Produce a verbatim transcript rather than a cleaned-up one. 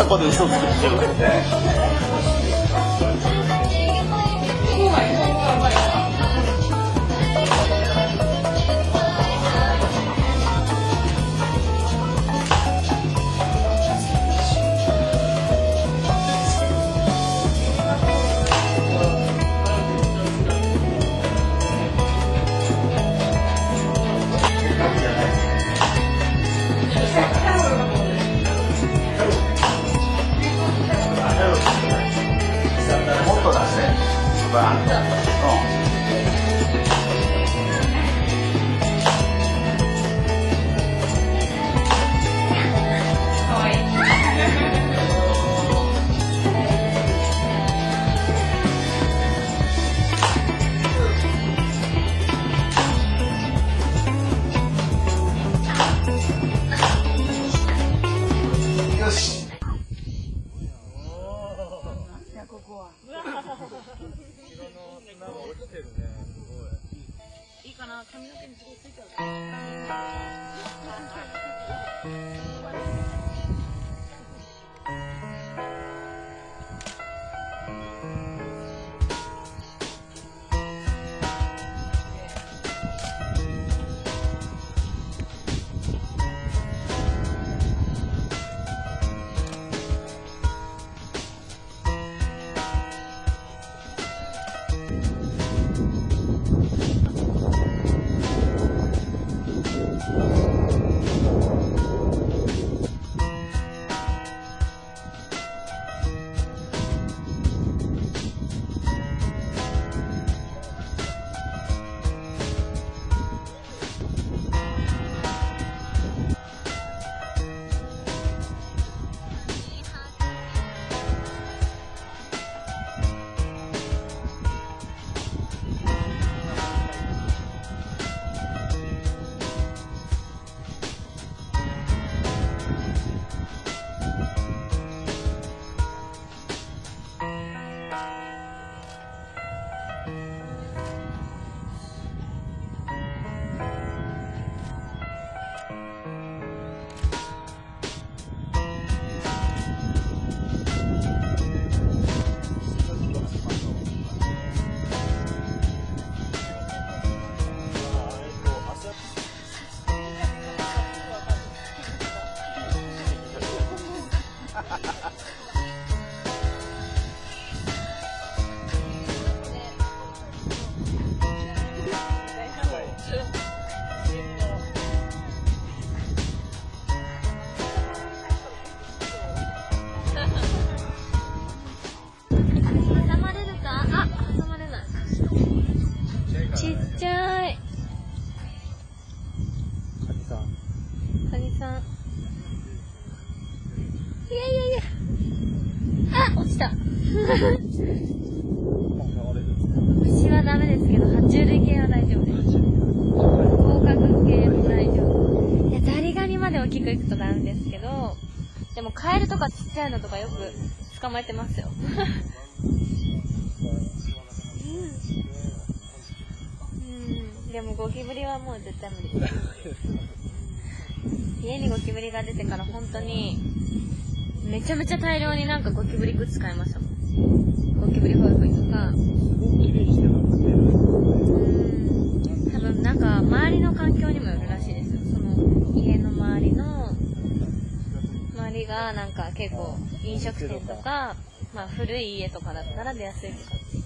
そこで嘘つくっていうことで。もっと出して、バーッと。かわいい。よし。ここは。いいかな、髪の毛にすごいついちゃう。ちっちゃい。カニさん。カニさん。いやいやいや。あ、落ちた。虫はダメですけど、爬虫類系は大丈夫です。甲殻系も大丈夫。いや、ザリガニまで大きくいくとダメですけど、でもカエルとかちっちゃいのとかよく捕まえてますよ。でもゴキブリはもう絶対無理です。家にゴキブリが出てから本当にめちゃめちゃ大量になんかゴキブリグッズ買いましたもん。ゴキブリホイホイとか。多分なんか周りの環境にもよるらしいですよ。その家の周りの周りがなんか結構飲食店とか、まあ古い家とかだったら出やすいとか。